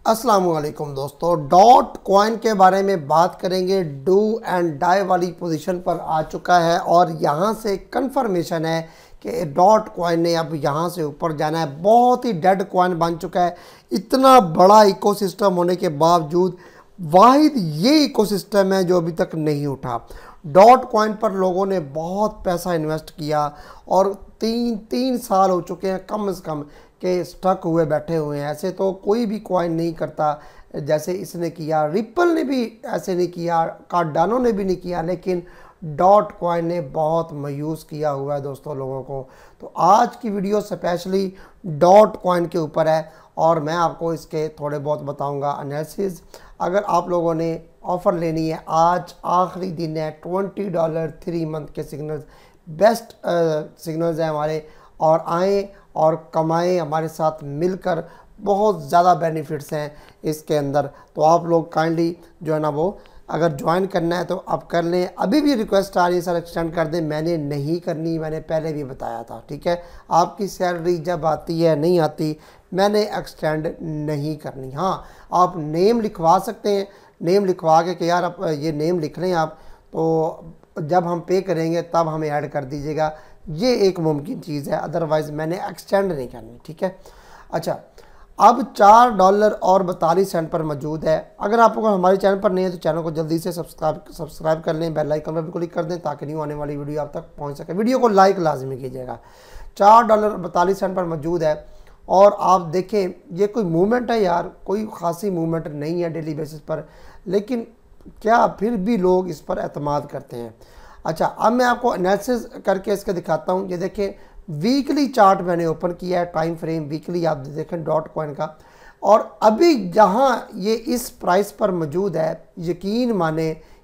अस्सलामुअलैकुम दोस्तों, dot coin के बारे में बात करेंगे। डू एंड डाई वाली पोजीशन पर आ चुका है और यहाँ से कंफर्मेशन है कि डॉट कॉइन ने अब यहाँ से ऊपर जाना है। बहुत ही डेड कॉइन बन चुका है। इतना बड़ा इकोसिस्टम होने के बावजूद वाहिद ये इकोसिस्टम है जो अभी तक नहीं उठा। डॉट कॉइन पर लोगों ने बहुत पैसा इन्वेस्ट किया और तीन साल हो चुके हैं कम से कम के स्टक हुए बैठे हुए हैं। ऐसे तो कोई भी कॉइन नहीं करता जैसे इसने किया। रिपल ने भी ऐसे नहीं किया, कार्डानो ने भी नहीं किया, लेकिन डॉट कॉइन ने बहुत मायूस किया हुआ है दोस्तों लोगों को। तो आज की वीडियो स्पेशली डॉट कॉइन के ऊपर है और मैं आपको इसके थोड़े बहुत बताऊंगा एनालिसिस। अगर आप लोगों ने ऑफ़र लेनी है, आज आखिरी दिन है। $20 3 मंथ के सिग्नल्स, बेस्ट सिग्नल्स हैं हमारे, और आएँ और कमाएं हमारे साथ मिलकर। बहुत ज़्यादा बेनिफिट्स हैं इसके अंदर। तो आप लोग काइंडली जो है ना वो अगर ज्वाइन करना है तो आप कर लें। अभी भी रिक्वेस्ट आ रही है सर एक्सटेंड कर दें, मैंने नहीं करनी, मैंने पहले भी बताया था, ठीक है। आपकी सैलरी जब आती है नहीं आती, मैंने एक्सटेंड नहीं करनी। हाँ, आप नेम लिखवा सकते हैं, नेम लिखवा के कि यार आप ये नेम लिख लें आप, तो जब हम पे करेंगे तब हमें ऐड कर दीजिएगा। ये एक मुमकिन चीज़ है, अदरवाइज़ मैंने एक्सटेंड नहीं करनी, ठीक है। अच्छा, अब $4 और 42 सेंट पर मौजूद है। अगर आप लोग हमारे चैनल पर नहीं है तो चैनल को जल्दी से सब्सक्राइब कर लें, बेल आइकन पर भी क्लिक कर दें ताकि न्यू आने वाली वीडियो आप तक पहुंच सके। वीडियो को लाइक लाजमी कीजिएगा। $4 और 42 सेंट पर मौजूद है और आप देखें ये कोई मूवमेंट है यार, कोई खासी मूवमेंट नहीं है डेली बेसिस पर, लेकिन क्या फिर भी लोग इस पर एतमाद करते हैं। अच्छा, अब मैं आपको एनालिसिस करके इसके दिखाता हूँ। ये देखें, वीकली चार्ट मैंने ओपन किया है, टाइम फ्रेम वीकली आप देखें डॉट कॉइन का, और अभी जहाँ ये इस प्राइस पर मौजूद है, यकीन माने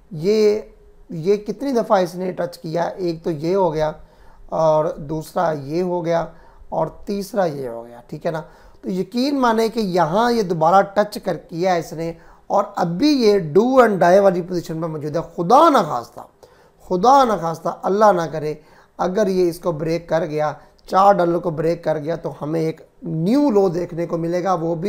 ये कितनी दफ़ा इसने टच किया। एक तो ये हो गया और दूसरा ये हो गया और तीसरा ये हो गया, ठीक है ना। तो यकीन माने कि यहाँ ये दोबारा टच कर किया है इसने और अभी ये डू एंड डाई वाली पोजीशन पर मौजूद है। खुदा ना खास्ता अल्लाह ना करे अगर ये इसको ब्रेक कर गया, $4 को ब्रेक कर गया, तो हमें एक न्यू लो देखने को मिलेगा। वो भी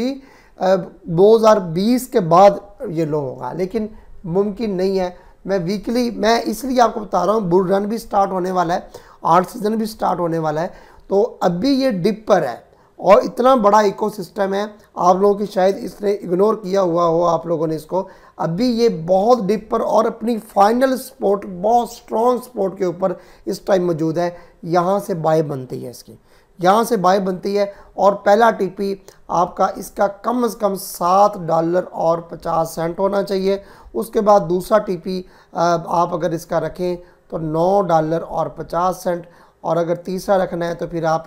2020 के बाद ये लो होगा, लेकिन मुमकिन नहीं है। मैं इसलिए आपको बता रहा हूँ, बुल रन भी स्टार्ट होने वाला है, आर्ट सीजन भी स्टार्ट होने वाला है। तो अभी ये डिप पर है और इतना बड़ा इकोसिस्टम है, आप लोगों की शायद इसने इग्नोर किया हुआ हो आप लोगों ने इसको। अभी ये बहुत डिप पर और अपनी फाइनल सपोर्ट, बहुत स्ट्रॉन्ग सपोर्ट के ऊपर इस टाइम मौजूद है। यहाँ से बाय बनती है इसकी, यहाँ से बाय बनती है और पहला टीपी आपका इसका कम से कम $7 और 50 सेंट होना चाहिए। उसके बाद दूसरा टीपी आप अगर इसका रखें तो $9 और 50 सेंट, और अगर तीसरा रखना है तो फिर आप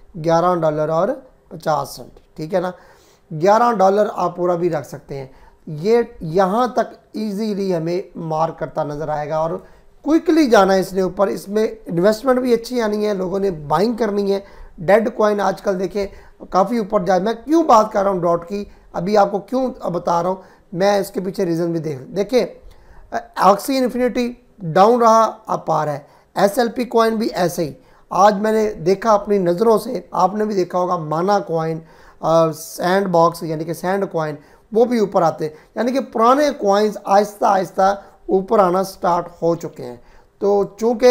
$11 और 50 सेंट, ठीक है ना। $11 आप पूरा भी रख सकते हैं। ये यहाँ तक इजीली हमें मार्क करता नज़र आएगा और क्विकली जाना है इसने ऊपर। इसमें इन्वेस्टमेंट भी अच्छी आनी है, लोगों ने बाइंग करनी है। डेड कॉइन आजकल देखें काफ़ी ऊपर जाए। मैं क्यों बात कर रहा हूँ डॉट की, अभी आपको क्यों बता रहा हूँ, मैं इसके पीछे रीज़न भी देखिए। ऑक्सी इन्फिनिटी डाउन रहा, अब पार है। SLP कॉइन भी ऐसे ही, आज मैंने देखा अपनी नज़रों से, आपने भी देखा होगा, माना कॉइन, सैंड बॉक्स यानी कि सैंड कॉइन, वो भी ऊपर आते हैं। यानी कि पुराने कॉइन्स आहिस्ता आहिस्ता ऊपर आना स्टार्ट हो चुके हैं। तो चूँकि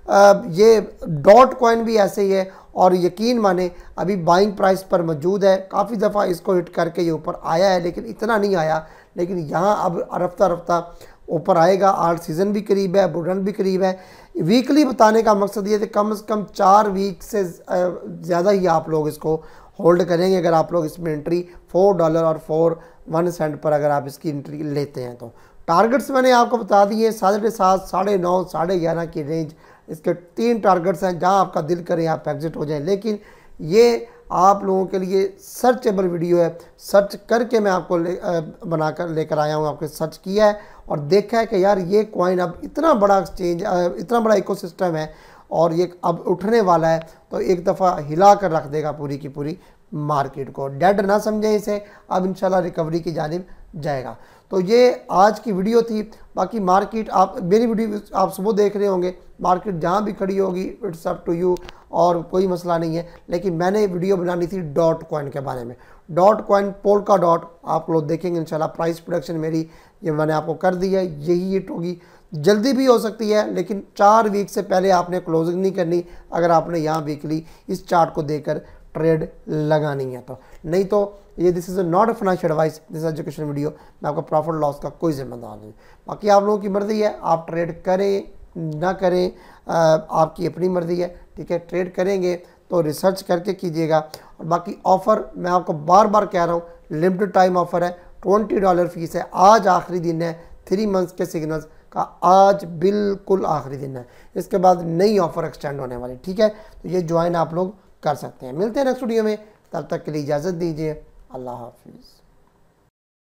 ये डॉट कॉइन भी ऐसे ही है और यकीन माने अभी बाइंग प्राइस पर मौजूद है। काफ़ी दफ़ा इसको हिट करके ये ऊपर आया है, लेकिन इतना नहीं आया। लेकिन यहाँ अब रफ्ता रफ्ता ऊपर आएगा। आर्ट सीज़न भी करीब है, बुल रन भी करीब है। वीकली बताने का मकसद ये है कि कम से कम 4 वीक से ज़्यादा ही आप लोग इसको होल्ड करेंगे। अगर आप लोग इसमें एंट्री $4 और 41 सेंट पर अगर आप इसकी एंट्री लेते हैं तो टारगेट्स मैंने आपको बता दिए, 7.5, 9.5, 11.5 की रेंज। इसके 3 टारगेट्स हैं, जहां आपका दिल करे आप एग्जिट हो जाएं। लेकिन ये आप लोगों के लिए सर्चेबल वीडियो है, सर्च करके मैं आपको बनाकर लेकर आया हूँ। आपके सर्च किया है और देखा है कि यार ये कॉइन अब इतना बड़ा एक्सचेंज, इतना बड़ा इकोसिस्टम है और ये अब उठने वाला है, तो एक दफ़ा हिला कर रख देगा पूरी की पूरी मार्केट को। डेड ना समझें इसे, अब इंशाल्लाह रिकवरी की जानिब जाएगा। तो ये आज की वीडियो थी। बाकी मार्केट, आप मेरी वीडियो आप सुबह देख रहे होंगे, मार्केट जहाँ भी खड़ी होगी इट्स अप टू यू और कोई मसला नहीं है। लेकिन मैंने वीडियो बनानी थी डॉट कॉइन के बारे में। डॉट कॉइन पोल्का डॉट आप लोग देखेंगे इंशाल्लाह। प्राइस प्रोडक्शन मेरी ये मैंने आपको कर दी है, यही हिट होगी। जल्दी भी हो सकती है लेकिन 4 वीक से पहले आपने क्लोजिंग नहीं करनी अगर आपने यहाँ वीकली इस चार्ट को देकर ट्रेड लगानी है तो। नहीं तो ये this is not a financial advice, this is education video. मैं आपको प्रॉफिट लॉस का कोई जिम्मेदार नहीं। बाकी आप लोगों की मर्ज़ी है, आप ट्रेड करें ना करें, आपकी अपनी मर्ज़ी है, ठीक है। ट्रेड करेंगे तो रिसर्च करके कीजिएगा। और बाकी ऑफ़र मैं आपको बार बार कह रहा हूँ, लिमिटेड टाइम ऑफ़र है, $20 फीस है। आज आखिरी दिन है 3 मंथ्स के सिग्नल्स का, आज बिल्कुल आखिरी दिन है। इसके बाद नई ऑफ़र एक्सटेंड होने वाली, ठीक है। तो ये ज्वाइन आप लोग कर सकते हैं। मिलते हैं नेक्स्ट वीडियो में, तब तक के लिए इजाज़त दीजिए। अल्लाह हाफिज़।